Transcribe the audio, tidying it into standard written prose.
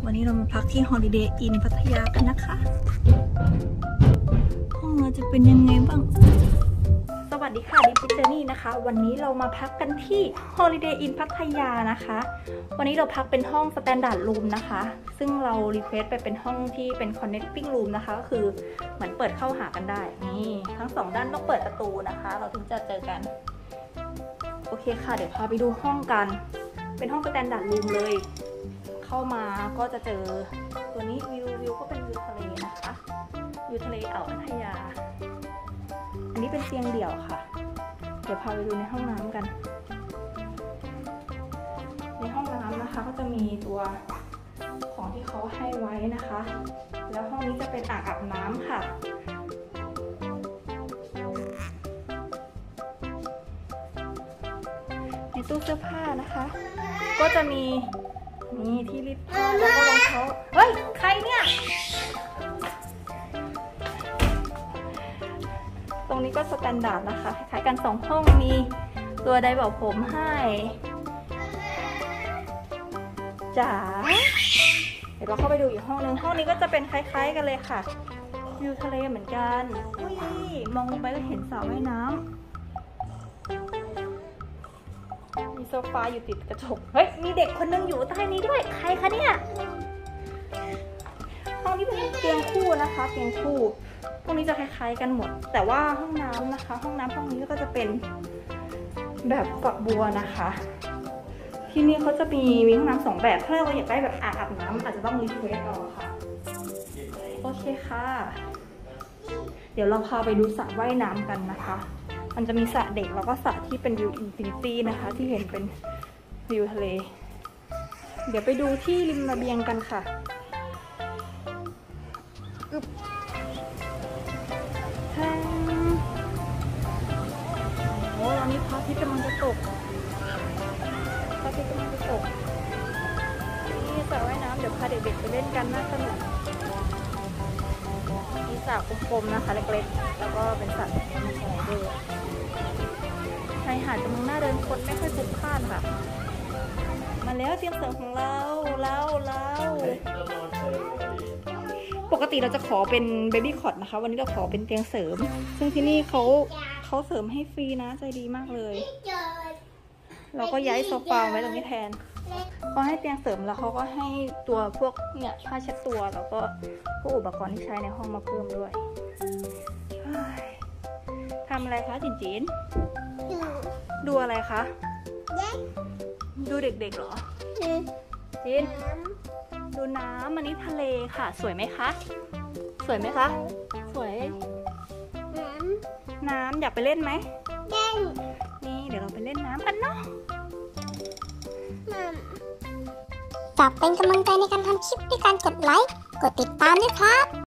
วันนี้เรามาพักที่ Holiday Inn พัทยากันนะคะห้องเราจะเป็นยังไงบ้างสวัสดีค่ะดิพิเจอนี่นะคะวันนี้เรามาพักกันที่ Holiday Inn พัทยานะคะวันนี้เราพักเป็นห้อง Standard Room นะคะซึ่งเรารีเควสไปเป็นห้องที่เป็น Connecting Room นะคะก็คือเหมือนเปิดเข้าหากันได้นี่ทั้งสองด้านต้องเปิดประตูนะคะเราถึงจะเจอกันโอเคค่ะเดี๋ยวพาไปดูห้องกันเป็นห้อง Standard Room เลยเข้ามาก็จะเจอตัวนี้วิวก็เป็นวิวทะเลนะคะวิวทะเลอ่าวพัทยาอันนี้เป็นเตียงเดี่ยวค่ะเดี๋ยวพาไปดูในห้องน้ำกันในห้องน้ำนะคะก็จะมีตัวของที่เขาให้ไว้นะคะแล้วห้องนี้จะเป็นอ่างอาบน้ำค่ะในตู้เสื้อผ้านะคะก็จะมีนี่ที่รีดผ้าแล้วก็รองเท้าเฮ้ยใครเนี่ยตรงนี้ก็สแตนดาร์ดนะคะคล้ายๆกัน2ห้องมีตัวไดร์เป่าผมให้จ๋าเดี๋ยวเราเข้าไปดูอีกห้องนึงห้องนี้ก็จะเป็นคล้ายๆกันเลยค่ะวิวทะเลเหมือนกันอุ้ยมองลงไปก็เห็นสระว่ายน้ำมีโซฟาอยู่ติดกระจกเฮ้ยมีเด็กคนนึงอยู่ใต้นี้ด้วยใครคะเนี่ยห้องนี้เป็นเตียงคู่นะคะเตียงคู่พวกนี้จะคล้ายๆกันหมดแต่ว่าห้องน้ำนะคะห้องน้ำห้องนี้ก็จะเป็นแบบฝักบัวนะคะที่นี่เขาจะมีห้องน้ำ2แบบถ้าเราอยากได้แบบอ่างอาบน้ำอาจจะต้องรีเควสเอาค่ะโอเคค่ะเดี๋ยวเราพาไปดูสระว่ายน้ำกันนะคะมันจะมีสระเด็กแล้วก็สระที่เป็นวิวอินฟินิตี้นะคะที่เห็นเป็นวิวทะเลเดี๋ยวไปดูที่ริมระเบียงกันค่ะโอ้ตอนนี้พระอาทิตย์กำลังจะตกพระอาทิตย์กำลังจะตกนี่สระว่ายน้ำเดี๋ยวพาเด็กๆไปเล่นกันน่าสนุกมีสระกลมๆนะคะเล็กๆแล้วก็เป็นสระแบบนี้มีแพด้วยชายหาดกำลังน่าเดินคนไม่ค่อยพลุกพล่านค่ะมาแล้วเตียงเสริมของเราปกติเราจะขอเป็นเบบี้คอทนะคะวันนี้เราขอเป็นเตียงเสริมซึ่งที่นี่เขาเสริมให้ฟรีนะใจดีมากเลยเราก็ย้ายโซฟาไว้ตรงนี้แทนเขาให้เตียงเสริมแล้วเขาก็ให้ตัวพวกเนี่ยผ้าเช็ดตัวแล้วก็พวกอุปกรณ์ที่ใช้ในห้องมาเพิ่มด้วยทำอะไรคะจินดูอะไรคะดูเด็กๆเหรอจินดูน้ำอันนี้ทะเลค่ะสวยไหมคะสวยไหมคะสวยน้ำอยากไปเล่นไหมเล่นนี่เดี๋ยวเราไปเล่นน้ำกันเนาะฝากเป็นกำลังใจในการทำคลิปด้วยการกดไลค์กดติดตามด้วยครับ